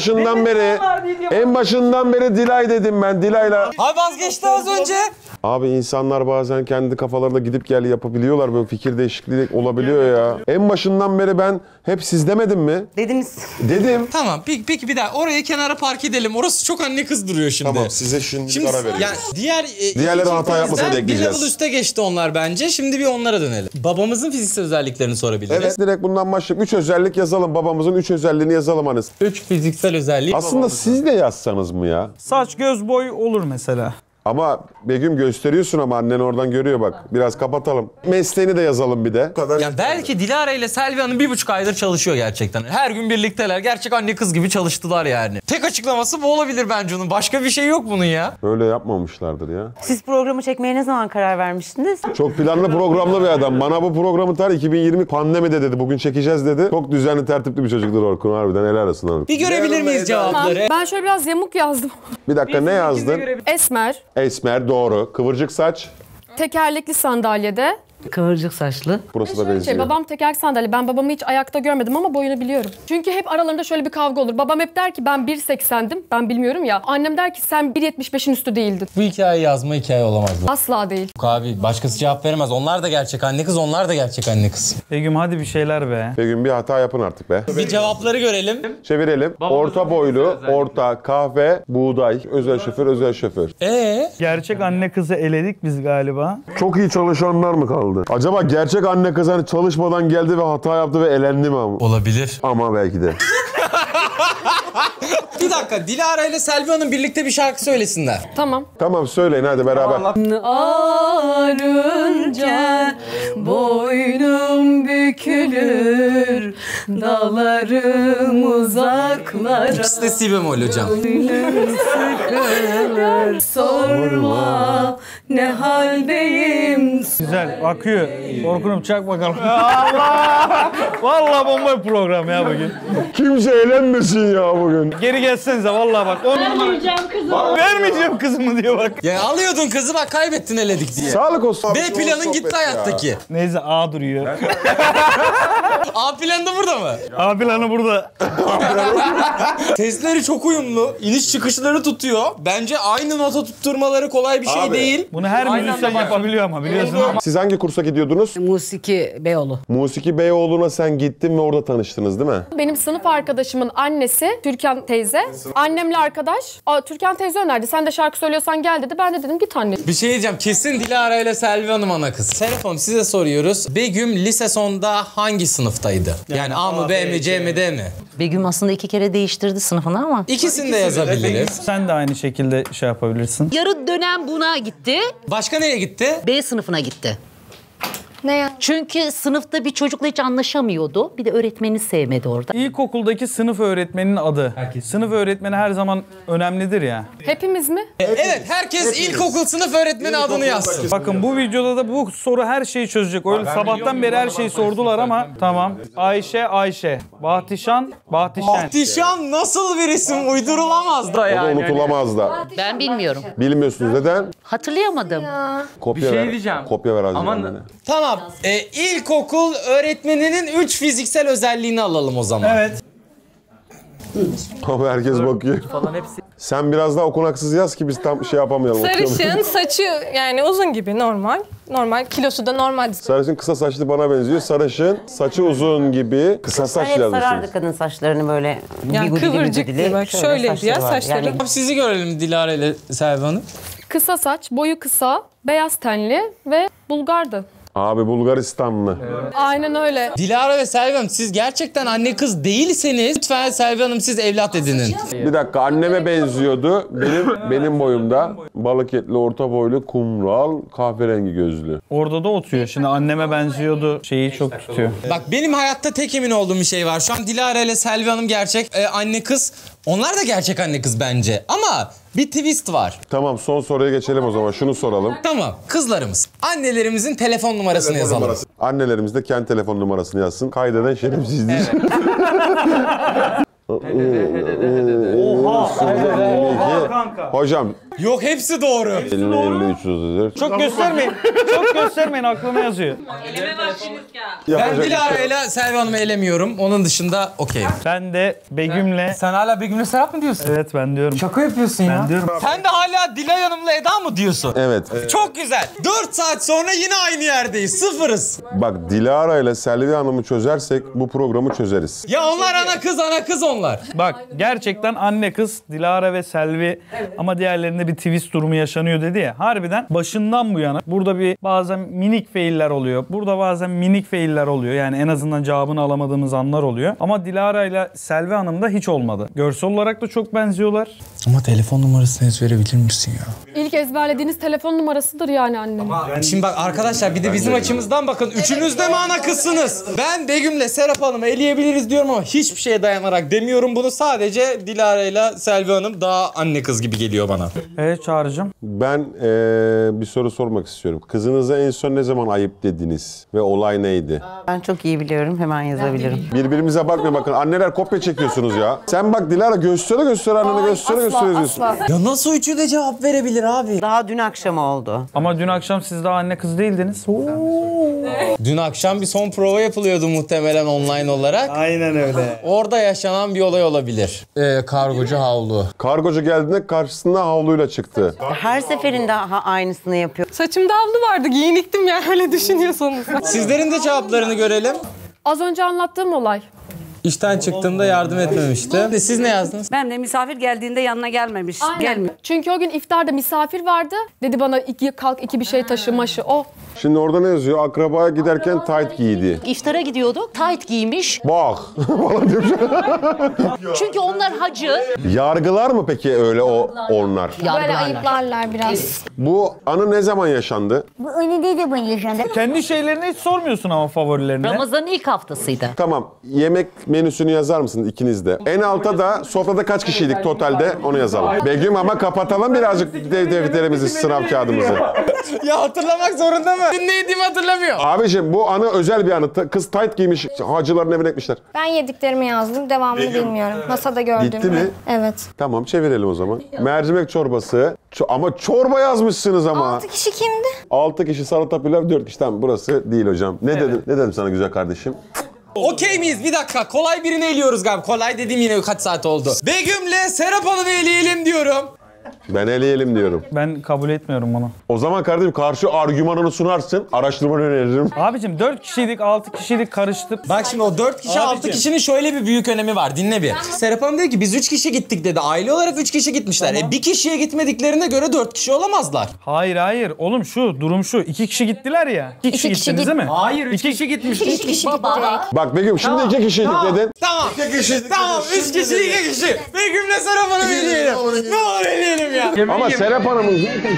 [SPEAKER 3] başından beri Dilay dedim ben. Dilay'la.
[SPEAKER 1] Abi vazgeçti az önce.
[SPEAKER 3] Abi insanlar bazen kendi kafalarında gidip gel yapabiliyorlar. Böyle fikir değişikliği olabiliyor ya. En başından beri ben hep siz demedim mi?
[SPEAKER 9] Dediniz.
[SPEAKER 3] Dedim.
[SPEAKER 1] Tamam peki bir daha oraya kenara park edelim. Orası çok anne kız duruyor şimdi.
[SPEAKER 3] size şimdi
[SPEAKER 1] Şimdi yani
[SPEAKER 3] Diğerleri hata yapmasa
[SPEAKER 1] bir
[SPEAKER 3] ekleyeceğiz.
[SPEAKER 1] level üste geçti onlar bence. Şimdi bir onlara dönelim. Babamızın fiziksel özelliklerini sorabiliriz.
[SPEAKER 3] Evet direkt bundan başlayıp 3 özellik yazalım. Babamızın 3 özelliğini yazalım hani.
[SPEAKER 1] 3 fiziksel özellik.
[SPEAKER 3] Aslında siz de yazsanız mı ya?
[SPEAKER 2] Saç, göz, boy olur mesela.
[SPEAKER 3] Ama Begüm gösteriyorsun ama annen oradan görüyor bak. Biraz kapatalım. Mesleğini de yazalım bir de.
[SPEAKER 1] Ya belki Dilara ile Selvi Hanım 1,5 aydır çalışıyor gerçekten. Her gün birlikteler. Gerçek anne kız gibi çalıştılar yani. Tek açıklaması bu olabilir bence onun. Başka bir şey yok bunun ya.
[SPEAKER 3] Öyle yapmamışlardır ya.
[SPEAKER 9] Siz programı çekmeye ne zaman karar vermiştiniz?
[SPEAKER 3] Çok planlı programlı bir adam. Bana bu programı 2020 pandemide dedi. Bugün çekeceğiz dedi. Çok düzenli tertipli bir çocuktur Orkun harbiden. Helal olsun Orkun.
[SPEAKER 1] Bir görebilir miyiz cevapları?
[SPEAKER 6] Ben şöyle biraz yamuk yazdım.
[SPEAKER 3] Bir dakika ne yazdın?
[SPEAKER 6] Esmer,
[SPEAKER 3] Esmer doğru. Kıvırcık saç.
[SPEAKER 6] tekerlekli sandalyede.
[SPEAKER 4] Kıvırcık saçlı.
[SPEAKER 3] Burası da benziyor.
[SPEAKER 6] Babam tekerlek sandalye. Ben babamı hiç ayakta görmedim ama boyunu biliyorum. Çünkü hep aralarında şöyle bir kavga olur. Babam hep der ki ben 1.80'dim. Ben bilmiyorum ya. Annem der ki sen 1.75'in üstü değildin.
[SPEAKER 1] Bu hikaye yazma hikaye olamaz bu.
[SPEAKER 6] Asla değil.
[SPEAKER 1] Abi başkası cevap veremez. Onlar da gerçek anne kız, onlar da gerçek anne kız.
[SPEAKER 2] Begüm hadi bir şeyler be.
[SPEAKER 3] Begüm bir hata yapın artık be.
[SPEAKER 1] Bir cevapları görelim.
[SPEAKER 3] Çevirelim. Orta boylu, orta, kahve, buğday, özel şoför, özel şoför.
[SPEAKER 2] Gerçek anne kızı eledik biz galiba.
[SPEAKER 3] Çok iyi çalışanlar mı kaldı? Acaba gerçek anne kız hani çalışmadan geldi ve hata yaptı ve elendi mi ama?
[SPEAKER 1] Olabilir.
[SPEAKER 3] Ama belki de.
[SPEAKER 1] Bir dakika, Dilara ile Selvi Hanım birlikte bir şarkı söylesinler.
[SPEAKER 6] Tamam.
[SPEAKER 3] Tamam söyleyin hadi beraber.
[SPEAKER 11] Ağrınca boynum bükülür, dalarım uzaklara.
[SPEAKER 1] İkisi de si bemol hocam.
[SPEAKER 11] Sıkılır, sorma ne haldeyim.
[SPEAKER 2] Güzel akıyor. Orkun'um çak bakalım. Allah! Vallahi bomba bir program ya bugün.
[SPEAKER 3] Kimse eğlenmesin ya bugün.
[SPEAKER 2] Geri gelsenize vallahi bak.
[SPEAKER 11] Vermeyeceğim kızımı.
[SPEAKER 2] Vermeyeceğim kızımı diyor bak.
[SPEAKER 1] Ya alıyordun kızı bak kaybettin eledik diye.
[SPEAKER 3] Sağlık olsun.
[SPEAKER 1] B planın gitti hayattaki.
[SPEAKER 2] Neyse A duruyor.
[SPEAKER 1] A planı da burada mı?
[SPEAKER 2] A planı burada.
[SPEAKER 1] Sesleri çok uyumlu. İniş çıkışları tutuyor. Bence aynı nota tutturmaları kolay bir şey
[SPEAKER 3] Abi.
[SPEAKER 1] değil.
[SPEAKER 2] Bunu her müzisyen yapabiliyor ama biliyorsun.
[SPEAKER 3] Siz hangi kursa gidiyordunuz?
[SPEAKER 4] Musiki Beyoğlu.
[SPEAKER 3] Musiki Beyoğlu'na sen gittin ve orada tanıştınız değil mi?
[SPEAKER 6] Benim sınıf arkadaşımın annesi Türkan teyze. Annemle arkadaş. Türkan teyze önerdi. Sen de şarkı söylüyorsan gel dedi. Ben de dedim git anne.
[SPEAKER 1] Bir şey diyeceğim. Kesin Dilara ile Selvi Hanım ana kız. Serap Hanım size soruyoruz. Begüm lise sonunda hangi sınıftaydı? Yani A mı, B mi, C mi, D mi?
[SPEAKER 7] Begüm aslında 2 kere değiştirdi sınıfını ama.
[SPEAKER 1] İkisini de yazabiliriz.
[SPEAKER 2] Sen de aynı şekilde şey yapabilirsin.
[SPEAKER 7] Yarı dönem buna gitti.
[SPEAKER 1] Başka nereye gitti?
[SPEAKER 7] B sınıfına gitti.
[SPEAKER 5] Ne ya?
[SPEAKER 7] Çünkü sınıfta bir çocukla hiç anlaşamıyordu. Bir de öğretmeni sevmedi orada.
[SPEAKER 2] İlkokuldaki sınıf öğretmeninin adı. Sınıf öğretmeni her zaman önemlidir ya.
[SPEAKER 6] Hepimiz mi?
[SPEAKER 1] Evet, herkes ilkokul sınıf öğretmeni adını yazsın.
[SPEAKER 2] Bakın bu videoda da bu soru her şeyi çözecek. Öyle sabahtan beri her şeyi sordular ama tamam. Ayşe. Bahtişan.
[SPEAKER 1] Bahtişan nasıl bir isim? Uydurulamaz da
[SPEAKER 3] O da unutulamaz da.
[SPEAKER 7] Ben bilmiyorum.
[SPEAKER 3] Bilmiyorsunuz neden?
[SPEAKER 7] Hatırlayamadım.
[SPEAKER 3] Kopya
[SPEAKER 10] Bir şey
[SPEAKER 3] ver.
[SPEAKER 10] diyeceğim.
[SPEAKER 3] Kopya ver
[SPEAKER 10] Aman-
[SPEAKER 3] Aziz'den.
[SPEAKER 1] Tamam. İlkokul öğretmeninin 3 fiziksel özelliğini alalım o zaman.
[SPEAKER 2] Evet.
[SPEAKER 3] Ama herkes bakıyor. Sen biraz daha okunaksız yaz ki biz tam şey yapamayalım.
[SPEAKER 11] Sarışın, saçı yani uzun gibi normal. Normal, kilosu da normal.
[SPEAKER 3] Sarışın kısa saçlı bana benziyor. Sarışın saçı uzun gibi kısa saç
[SPEAKER 9] Hep sarardı
[SPEAKER 3] yazmışsınız.
[SPEAKER 9] kadın saçlarını böyle.
[SPEAKER 11] Yani
[SPEAKER 9] bigudili
[SPEAKER 11] kıvırcık
[SPEAKER 9] bigudili.
[SPEAKER 11] gibi bak şöyleydi ya
[SPEAKER 9] saçları var.
[SPEAKER 11] saçları.
[SPEAKER 9] Yani
[SPEAKER 1] Sizi görelim Dilara ile Selvi Hanım.
[SPEAKER 6] Kısa saç, boyu kısa, beyaz tenli ve Bulgardı.
[SPEAKER 3] Abi Bulgaristanlı.
[SPEAKER 6] Aynen öyle.
[SPEAKER 1] Dilara ve Selvi Hanım siz gerçekten anne kız değilseniz lütfen Selvi Hanım siz evlat edinin.
[SPEAKER 3] Bir dakika anneme benziyordu. Benim boyumda balık etli, orta boylu, kumral, kahverengi gözlü.
[SPEAKER 2] Orada da oturuyor. Şimdi anneme benziyordu. Şeyi çok tutuyor.
[SPEAKER 1] Bak benim hayatta tek emin olduğum bir şey var. Şu an Dilara ile Selvi Hanım gerçek anne kız. Onlar da gerçek anne kız bence. Ama bir twist var.
[SPEAKER 3] Tamam son soruya geçelim o zaman. Şunu soralım.
[SPEAKER 1] Tamam kızlarımız. Annelerimizin telefon numarasını yazalım.
[SPEAKER 3] Annelerimiz de kendi telefon numarasını yazsın. Kaydeden şerefsizdir.
[SPEAKER 2] Oha kanka.
[SPEAKER 3] Hocam
[SPEAKER 1] Yok hepsi doğru.
[SPEAKER 3] 50 334.
[SPEAKER 2] Çok göstermeyin. Çok göstermeyin aklına yazıyor.
[SPEAKER 1] Ben Dilara ile Selvi Hanım'ı elemiyorum. Onun dışında okey.
[SPEAKER 2] Ben de Begüm'le...
[SPEAKER 10] Sen hala Begüm'le Serap mı diyorsun?
[SPEAKER 2] Evet ben diyorum.
[SPEAKER 10] Şaka yapıyorsun ya.
[SPEAKER 2] Ben diyorum.
[SPEAKER 1] Sen de hala Dilay Hanım'la Eda mı diyorsun?
[SPEAKER 3] Evet.
[SPEAKER 1] Çok güzel. 4 saat sonra yine aynı yerdeyiz. Sıfırız.
[SPEAKER 3] Bak Dilara ile Selvi Hanım'ı çözersek bu programı çözeriz.
[SPEAKER 1] Ya onlar ana kız onlar.
[SPEAKER 2] Bak gerçekten anne kız Dilara ve Selvi ama diğerlerinde bir twist durumu yaşanıyor dedi ya. Harbiden başından bu yana burada bir bazen minik failler oluyor. Burada bazen minik failler oluyor. Yani en azından cevabını alamadığımız anlar oluyor. Ama Dilara ile Selvi Hanım'da hiç olmadı. Görsel olarak da çok benziyorlar.
[SPEAKER 1] Ama telefon numarasını verebilir misin ya?
[SPEAKER 6] İlk ezberlediğiniz telefon numarasıdır yani annemin.
[SPEAKER 1] Şimdi bak arkadaşlar bir de bizim açımızdan bakın. Üçünüz de mi ana kızsınız? Ben Begüm'le Serap Hanım'ı eleyebiliriz diyorum ama hiçbir şeye dayanarak demiyorum bunu. Sadece Dilara ile Selvi Hanım daha anne kız gibi geliyor bana.
[SPEAKER 2] Evet Çağrı'cığım.
[SPEAKER 3] Ben bir soru sormak istiyorum. Kızınıza en son ne zaman ayıp dediniz ve olay neydi?
[SPEAKER 9] Ben çok iyi biliyorum. Hemen yazabilirim.
[SPEAKER 3] Birbirimize bakmayın bakın. Anneler kopya çekiyorsunuz ya. Sen bak Dilara göstere annene göstere diyorsun.
[SPEAKER 1] Ya nasıl üçü de cevap verebilir abi?
[SPEAKER 9] Daha dün akşam oldu.
[SPEAKER 2] Ama dün akşam siz daha anne kız değildiniz.
[SPEAKER 1] Dün akşam bir son prova yapılıyordu muhtemelen online olarak.
[SPEAKER 2] Aynen öyle.
[SPEAKER 1] Orada yaşanan bir olay olabilir. Kargocu havlu.
[SPEAKER 3] Kargocu geldiğinde karşısında havluyla çıktı.
[SPEAKER 9] Her seferinde aynısını yapıyor.
[SPEAKER 11] Saçımda havlu vardı giyiniktim ya öyle düşünüyorsanız.
[SPEAKER 1] Sizlerin de cevaplarını görelim.
[SPEAKER 6] Az önce anlattığım olay.
[SPEAKER 1] İşten çıktığımda yardım etmemişti. Siz ne yazdınız?
[SPEAKER 4] Ben de misafir geldiğinde yanına gelmemiş.
[SPEAKER 6] Aynen.
[SPEAKER 4] Gelmiyor.
[SPEAKER 6] Çünkü o gün iftarda misafir vardı. Dedi bana kalk iki bir şey taşı maşı o.
[SPEAKER 3] Şimdi orada ne yazıyor? Akrabaya giderken tight giydi.
[SPEAKER 7] İftara gidiyorduk. Tight giymiş.
[SPEAKER 3] Bak. Falan diyor.
[SPEAKER 7] Çünkü onlar hacı.
[SPEAKER 3] Yargılar mı peki öyle onlar?
[SPEAKER 5] Böyle ayıplarlar biraz.
[SPEAKER 3] Bu anı ne zaman yaşandı?
[SPEAKER 12] Bu öyle değil de bu yaşandı.
[SPEAKER 2] Kendi şeylerini hiç sormuyorsun ama favorilerini.
[SPEAKER 7] Ramazan'ın ilk haftasıydı.
[SPEAKER 3] Tamam. Yemek menüsünü yazar mısınız ikiniz de? En alta da sofrada kaç kişiydik totalde onu yazalım. Begüm ama kapatalım birazcık defterimizi, sınav kağıdımızı.
[SPEAKER 1] Ya hatırlamak zorunda mı? Dün ne yediğimi hatırlamıyor.
[SPEAKER 3] Abiciğim bu anı özel bir anı. Kız tight giymiş, hacıların evine gitmişler.
[SPEAKER 5] Ben yediklerimi yazdım. Devamını bilmiyorum. Masada gördüm.
[SPEAKER 3] Gitti mi?
[SPEAKER 5] Evet.
[SPEAKER 3] Tamam çevirelim o zaman. Mercimek çorbası. Ama çorba yazmışsınız ama.
[SPEAKER 5] 6 kişi kimdi?
[SPEAKER 3] 6 kişi salata pilav, 4 kişi. Tamam burası değil hocam. Ne dedim? Ne dedim sana güzel kardeşim?
[SPEAKER 1] Okey miyiz? Bir dakika. Kolay birini eliyoruz galiba. Kolay dediğim yine kaç saat oldu. Begüm'le Serap Hanım'ı eleyelim diyorum.
[SPEAKER 3] Ben eleyelim diyorum.
[SPEAKER 2] Ben kabul etmiyorum bunu.
[SPEAKER 3] O zaman kardeşim karşı argümanını sunarsın. Araştırmanı öneririm.
[SPEAKER 2] Abicim 4 kişiydik 6 kişilik karıştık.
[SPEAKER 1] Bak şimdi o 4 kişi 6 kişinin şöyle bir büyük önemi var. Dinle bir. Serap Hanım dedi ki biz 3 kişi gittik dedi. Aile olarak 3 kişi gitmişler.
[SPEAKER 2] Tamam.
[SPEAKER 1] Bir kişiye gitmediklerine göre 4 kişi olamazlar.
[SPEAKER 2] Hayır. Oğlum durum şu. 2 kişi gittiler ya. 2 kişi gittiniz değil mi?
[SPEAKER 1] Hayır 3 kişi gitmiştik.
[SPEAKER 5] 3 kişi gittik.
[SPEAKER 3] Bak Begüm şimdi 2 kişiydik dedin.
[SPEAKER 1] Tamam. 2 kişiydik. Tamam 3 kişi 2 kişi. Begüm'le Serap Hanım'ı eleyelim. Ne olur eleyelim ya.
[SPEAKER 3] Ama Serap Hanım'ın zaten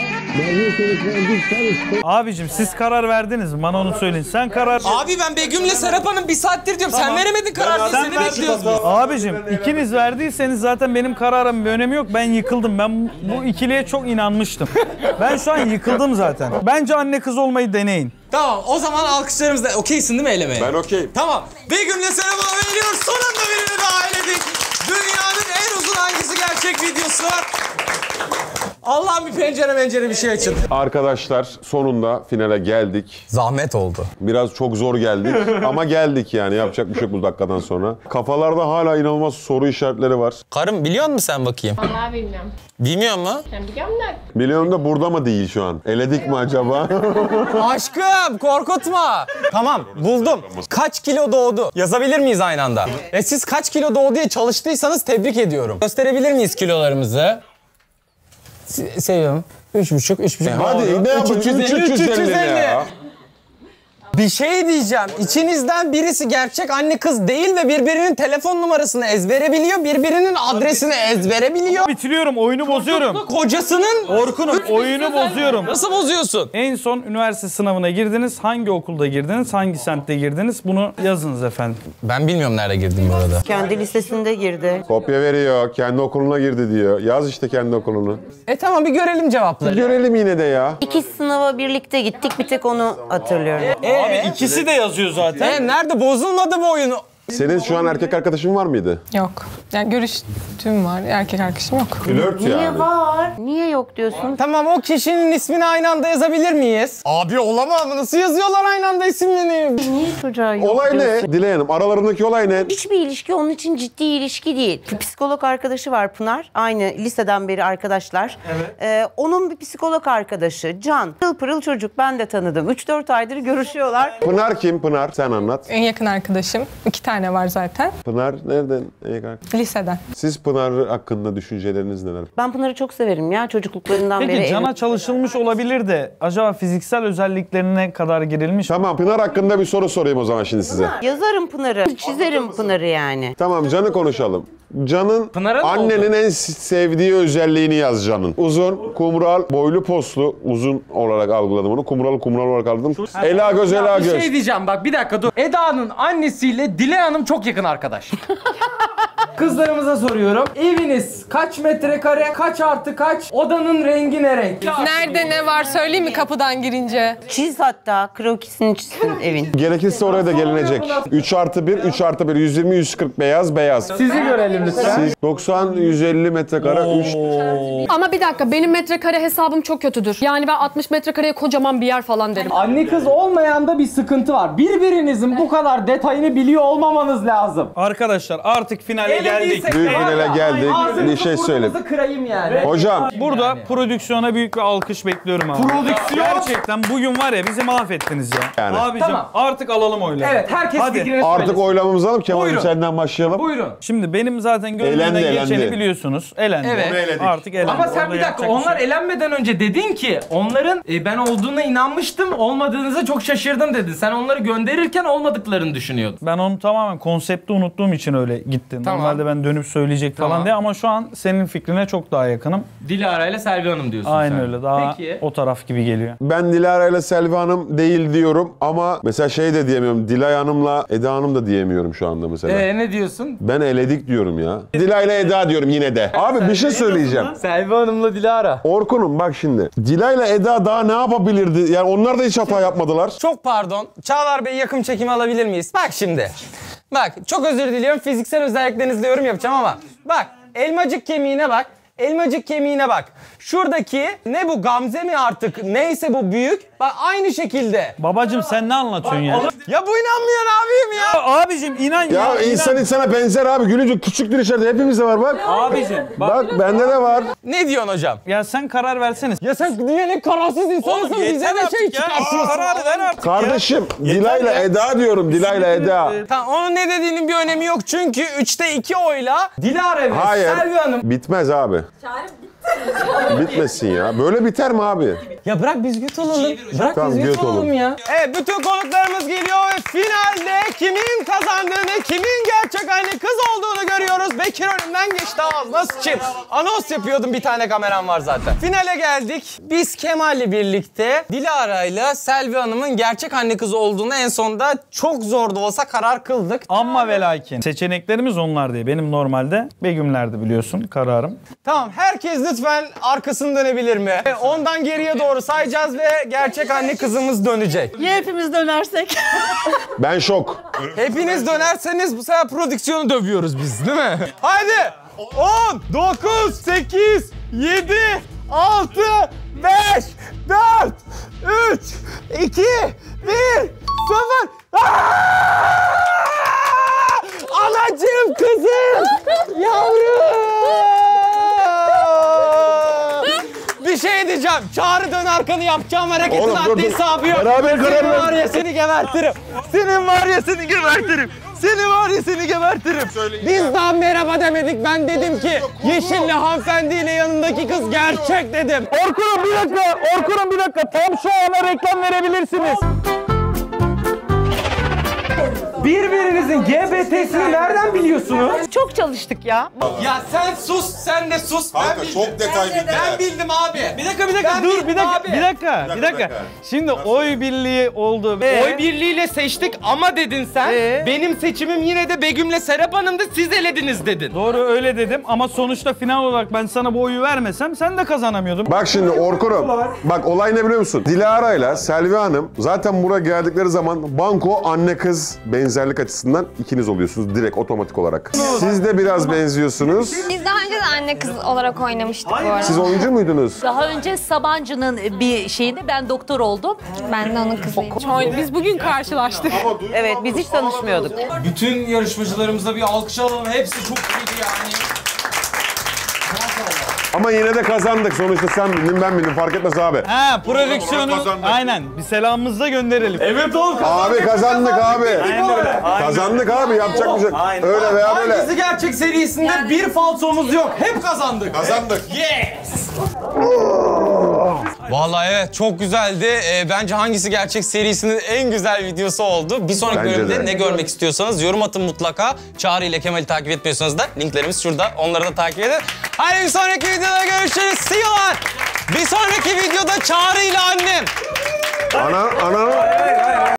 [SPEAKER 2] Abicim siz karar verdiniz mi? Bana onu söyleyin. Sen karar...
[SPEAKER 1] Abi ben Begüm'le Serap Hanım bir saattir diyorum. Sen veremedin kararını. Seni bekliyoruz biz.
[SPEAKER 2] Abicim ikiniz verdiyseniz zaten benim kararımın bir önemi yok. Ben yıkıldım. Ben bu ikiliye çok inanmıştım. Ben şu an yıkıldım zaten. Bence anne kız olmayı deneyin.
[SPEAKER 1] Tamam o zaman alkışlarımızla okeysin değil mi elemeye?
[SPEAKER 3] Ben okeyim.
[SPEAKER 1] Tamam. Begüm'le Serap Hanım'ı eliyoruz. Sonunda birini daha eledik. Dünyanın en uzun hangisi gerçek videosu. Allah'ım bir pencere bir şey açın.
[SPEAKER 3] Arkadaşlar sonunda finale geldik.
[SPEAKER 1] Zahmet oldu.
[SPEAKER 3] Biraz çok zor geldik ama geldik yani yapacak bir şey yok bu dakikadan sonra. Kafalarda hala inanılmaz soru işaretleri var.
[SPEAKER 1] Karım biliyor musun sen bakayım?
[SPEAKER 11] Vallahi bilmiyorum.
[SPEAKER 1] Bilmiyor mu?
[SPEAKER 11] Ben biliyorum da.
[SPEAKER 3] Biliyorum da burada mı değil şu an? Eledik mi acaba?
[SPEAKER 1] Aşkım korkutma. Tamam buldum. Kaç kilo doğdu? Yazabilir miyiz aynı anda? Siz kaç kilo doğdu diye çalıştıysanız tebrik ediyorum. Gösterebilir miyiz kilolarımızı? Seviyorum. 3,5.
[SPEAKER 3] Hadi ne yapalım? 350 ya.
[SPEAKER 1] Bir şey diyeceğim. İçinizden birisi gerçek anne kız değil ve birbirinin telefon numarasını ezbere biliyor, birbirinin adresini ezbere biliyor.
[SPEAKER 2] Bitiriyorum, oyunu bozuyorum.
[SPEAKER 1] Kocasının...
[SPEAKER 2] Orkun'um, oyunu bozuyorum.
[SPEAKER 1] Nasıl bozuyorsun?
[SPEAKER 2] En son üniversite sınavına girdiniz. Hangi okulda girdiniz? Hangi semtte girdiniz? Bunu yazınız efendim.
[SPEAKER 1] Ben bilmiyorum nerede girdim bu arada.
[SPEAKER 9] Kendi listesinde girdi.
[SPEAKER 3] Kopya veriyor. Kendi okuluna girdi diyor. Yaz işte kendi okulunu.
[SPEAKER 1] Tamam bir görelim cevapları.
[SPEAKER 3] Görelim yine de ya.
[SPEAKER 9] 2 sınava birlikte gittik. Bir tek onu hatırlıyorum.
[SPEAKER 2] Abi ikisi de yazıyor zaten.
[SPEAKER 1] Nerede bozulmadı bu oyunu?
[SPEAKER 3] Senin şu an erkek arkadaşın var mıydı?
[SPEAKER 11] Yok. Yani görüştüğüm var. Erkek arkadaşım yok.
[SPEAKER 3] Flört yani.
[SPEAKER 9] Niye var? Niye yok diyorsun?
[SPEAKER 1] Tamam o kişinin ismini aynı anda yazabilir miyiz? Abi olamaz. Nasıl yazıyorlar aynı anda isimlerini?
[SPEAKER 9] Niye çocuğa yok
[SPEAKER 3] Olay
[SPEAKER 9] diyorsun?
[SPEAKER 3] ne? Dilek Hanım aralarındaki olay ne?
[SPEAKER 9] Hiçbir ilişki onun için ciddi ilişki değil. Bir psikolog arkadaşı var Pınar. Aynı liseden beri arkadaşlar. Evet. Onun bir psikolog arkadaşı Can. Pırıl pırıl çocuk ben de tanıdım. 3-4 aydır görüşüyorlar.
[SPEAKER 3] Pınar kim? Pınar sen anlat.
[SPEAKER 11] En yakın arkadaşım. 2 tane var zaten.
[SPEAKER 3] Pınar nereden?
[SPEAKER 11] Liseden.
[SPEAKER 3] Siz Pınar hakkında düşünceleriniz neler?
[SPEAKER 9] Ben Pınar'ı çok severim ya çocukluklarından beri.
[SPEAKER 2] Peki Can'a çalışılmış olabilir de acaba fiziksel özelliklerine kadar girilmiş?
[SPEAKER 3] Tamam Pınar hakkında bir soru sorayım o zaman şimdi size.
[SPEAKER 9] Yazarım Pınar'ı. Çizerim Pınar'ı yani.
[SPEAKER 3] Tamam Can'ı konuşalım. Can'ın
[SPEAKER 1] Pınar'a ne
[SPEAKER 3] annenin en sevdiği özelliğini yaz Can'ın. Uzun, kumral, boylu poslu. Uzun olarak algıladım onu. Kumral olarak algıladım. Ela göz, ela göz.
[SPEAKER 10] Bir şey diyeceğim bak bir dakika dur. Eda'nın annesiyle Dilek Hanım çok yakın arkadaş. Kızlarımıza soruyorum. Eviniz kaç metrekare, kaç artı kaç, odanın rengi ne renk?
[SPEAKER 11] Nerede ne var söyleyeyim mi kapıdan girince?
[SPEAKER 9] Çiz hatta. Krokisini çizsin evin.
[SPEAKER 3] Gerekirse oraya da gelinecek. 3+1, 3+1, 120, 140 beyaz.
[SPEAKER 10] Sizi görelim lütfen.
[SPEAKER 3] Siz 90, 150 metrekare, 3.
[SPEAKER 6] Ama bir dakika benim metrekare hesabım çok kötüdür. Yani ben 60 metrekareye kocaman bir yer falan derim.
[SPEAKER 10] Anne kız olmayanda bir sıkıntı var. Birbirinizin bu kadar detayını biliyor olmaması olmanız lazım.
[SPEAKER 2] Arkadaşlar artık finale geldik.
[SPEAKER 3] Büyük finale geldik. Bir şey söyleyeyim.
[SPEAKER 10] Kırayım yani.
[SPEAKER 3] Hocam.
[SPEAKER 2] Burada prodüksiyona büyük bir alkış bekliyorum abi.
[SPEAKER 10] Prodüksiyon?
[SPEAKER 2] Gerçekten bugün var ya bizi mahvettiniz ya.
[SPEAKER 3] Yani.
[SPEAKER 2] Abicim
[SPEAKER 10] Tamam.
[SPEAKER 2] artık alalım oyları.
[SPEAKER 10] Evet, herkes
[SPEAKER 2] Hadi.
[SPEAKER 10] fikrini
[SPEAKER 3] Artık
[SPEAKER 10] söylesin.
[SPEAKER 3] oylamamızı alalım. Kemal'im
[SPEAKER 10] Buyurun.
[SPEAKER 3] senden başlayalım.
[SPEAKER 10] Buyurun.
[SPEAKER 2] Şimdi benim zaten gönlümden
[SPEAKER 3] Elendi.
[SPEAKER 2] geçeni biliyorsunuz. Elendi.
[SPEAKER 10] Evet.
[SPEAKER 3] Onu eledik.
[SPEAKER 2] Artık elendi.
[SPEAKER 10] Ama sen
[SPEAKER 2] Orada
[SPEAKER 10] bir dakika,
[SPEAKER 2] yapacak
[SPEAKER 10] onlar
[SPEAKER 2] şey yok.
[SPEAKER 10] elenmeden önce dedin ki onların ben olduğuna inanmıştım, olmadığınıza çok şaşırdım dedin. Sen onları gönderirken olmadıklarını düşünüyordun.
[SPEAKER 2] Ben onu tamamen konsepti unuttuğum için öyle gittim.
[SPEAKER 10] Tamam.
[SPEAKER 2] Normalde ben dönüp söyleyecek
[SPEAKER 10] Tamam.
[SPEAKER 2] falan diye ama şu an senin fikrine çok daha yakınım.
[SPEAKER 10] Dilara ile Selvi Hanım diyorsun
[SPEAKER 2] Aynen
[SPEAKER 10] sen.
[SPEAKER 2] öyle. Daha
[SPEAKER 10] Peki.
[SPEAKER 2] o taraf gibi geliyor.
[SPEAKER 3] Ben Dilara ile Selvi Hanım değil diyorum ama mesela şey de diyemiyorum. Dilay Hanım'la Eda Hanım da diyemiyorum şu anda mesela.
[SPEAKER 10] Ne diyorsun?
[SPEAKER 3] Ben eledik diyorum ya. Dilay ile Eda diyorum yine de. Abi bir şey söyleyeceğim.
[SPEAKER 10] Selvi Hanım'la Dilara.
[SPEAKER 3] Orkun'um bak şimdi. Dilay ile Eda daha ne yapabilirdi? Yani onlar da hiç hata yapmadılar.
[SPEAKER 1] Çok pardon. Çağlar Bey yakın çekimi alabilir miyiz? Bak şimdi. Bak çok özür diliyorum. Fiziksel özelliklerinizle yorum yapacağım ama. Bak elmacık kemiğine bak. Elmacık kemiğine bak. Şuradaki ne bu, Gamze mi artık? Neyse bu büyük. Bak aynı şekilde.
[SPEAKER 2] Babacım sen ne anlatıyorsun ya?
[SPEAKER 1] Ya bu inanmıyor ne yapayım ya?
[SPEAKER 2] Abicim inan ya.
[SPEAKER 3] Ya insan insana benzer abi. Gülücük küçüktür içeride. Hepimizde var bak.
[SPEAKER 2] Abicim
[SPEAKER 3] Bak bende de var.
[SPEAKER 1] Ne diyorsun hocam?
[SPEAKER 2] ya sen karar versene.
[SPEAKER 1] Ya sen dünyanın kararsız insanısın. Bize de şey çıkartıyorsun.
[SPEAKER 2] Karar ver artık.
[SPEAKER 3] Kardeşim Dilay ile Eda diyorum. Dilay ile Eda.
[SPEAKER 1] Tamam, onun ne dediğinin bir önemi yok. Çünkü 3'te 2 oyla Dilara ve
[SPEAKER 3] Hayır.
[SPEAKER 1] Selvi Hanım.
[SPEAKER 3] Bitmez abi. Bitmesin ya. Böyle biter mi abi?
[SPEAKER 1] Ya bırak biz göt olalım. Bırak
[SPEAKER 3] Tamam,
[SPEAKER 1] biz göt
[SPEAKER 3] göt
[SPEAKER 1] olalım
[SPEAKER 3] olalım.
[SPEAKER 1] ya. Evet, bütün konuklarımız geliyor ve finalde kimin kazandığını, kimin gerçek anne kız olduğunu görüyoruz. Bekir önümden geçti, ağzına sıçayım. Anons yapıyordum, bir tane kameram var zaten. Finale geldik. Biz Kemal'le birlikte Dilara ile Selvi Hanım'ın gerçek anne kız olduğunu en sonunda çok zor da olsa karar kıldık.
[SPEAKER 2] Ama ve lakin seçeneklerimiz onlar diye. Benim normalde Begümler'di biliyorsun kararım.
[SPEAKER 1] Tamam, herkes lütfen arkasını dönebilir mi? Ondan geriye doğru sayacağız ve gerçek anne kızımız dönecek.
[SPEAKER 8] Ya hepimiz dönersek?
[SPEAKER 3] Ben şok.
[SPEAKER 1] Hepiniz dönerseniz bu sefer prodüksiyonu dövüyoruz biz, değil mi? Haydi! 10, 9, 8, 7, 6, 5, 4, 3, 2, 1, 0. Anacığım, kızım, yavrum. Bir şey diyeceğim. Çağrı dön arkanı, yapacağım hareketin
[SPEAKER 3] Oğlum, dur,
[SPEAKER 1] haddi
[SPEAKER 3] dur.
[SPEAKER 1] hesabı yok.
[SPEAKER 3] Beraber karar
[SPEAKER 1] Senin
[SPEAKER 3] ver.
[SPEAKER 1] var ya seni gebertirim. Senin var ya seni gebertirim. Seni var ya seni gebertirim. Biz daha merhaba demedik. Ben dedim ki yeşilli hanımefendiyle yanındaki kız gerçek dedim.
[SPEAKER 2] Orkun'um bir dakika. Orkun'um bir dakika. Tam şu ana reklam verebilirsiniz.
[SPEAKER 10] Birbirinizin GBT'sini nereden biliyorsunuz?
[SPEAKER 9] Çok çalıştık ya.
[SPEAKER 1] Ya sen sus, sen de sus. Ben bildim.
[SPEAKER 3] çok detay bilgiler.
[SPEAKER 1] Ben bildim abi.
[SPEAKER 2] Bir dakika
[SPEAKER 1] Ben
[SPEAKER 2] dur
[SPEAKER 1] bildim
[SPEAKER 2] bir dakika
[SPEAKER 1] abi.
[SPEAKER 2] bir dakika. Şimdi oy birliği oldu.
[SPEAKER 1] Oy birliğiyle seçtik ama dedin sen. Benim seçimim yine de Begüm'le Serap Hanım'dı, siz elediniz dedin.
[SPEAKER 2] Doğru öyle dedim ama sonuçta final olarak ben sana bu oyu vermesem sen de kazanamıyordun.
[SPEAKER 3] Bak şimdi Orkun'um. Bak olay ne biliyor musun? Dilara ile Selvi Hanım zaten buraya geldikleri zaman banko anne kız benzerlik açısından ikiniz oluyorsunuz direkt otomatik olarak. Siz de biraz benziyorsunuz.
[SPEAKER 5] Biz daha önce de anne kız olarak oynamıştık bu arada.
[SPEAKER 3] Siz oyuncu muydunuz?
[SPEAKER 7] Daha önce Sabancı'nın bir şeyinde ben doktor oldum.
[SPEAKER 5] Ben de onun kızıyım.
[SPEAKER 11] Biz bugün karşılaştık.
[SPEAKER 9] Evet, biz hiç tanışmıyorduk.
[SPEAKER 1] Bütün yarışmacılarımıza bir alkış alalım. Hepsi çok iyiydi yani.
[SPEAKER 3] Ama yine de kazandık. Sonuçta sen bildin ben bildim fark etmez abi.
[SPEAKER 2] Ha prodüksiyonu aynen bir selamımızı da gönderelim.
[SPEAKER 1] Evet oğlum.
[SPEAKER 3] Abi kazandık abi. Kazandık abi yapacak bir şey. Öyle veya böyle.
[SPEAKER 1] Hangisi gerçek serisinde bir falsomuz yok. Hep kazandık.
[SPEAKER 3] Kazandık.
[SPEAKER 1] Yes! Vallahi evet çok güzeldi. Bence hangisi gerçek serisinin en güzel videosu oldu. Bir sonraki
[SPEAKER 3] Bence
[SPEAKER 1] bölümde
[SPEAKER 3] de.
[SPEAKER 1] ne görmek istiyorsanız yorum atın mutlaka. Çağrı ile Kemal'i takip etmiyorsanız da linklerimiz şurada. Onları da takip edin. Hadi bir sonraki videoda görüşürüz. See you lan. Bir sonraki videoda Çağrı ile annem.
[SPEAKER 3] Ana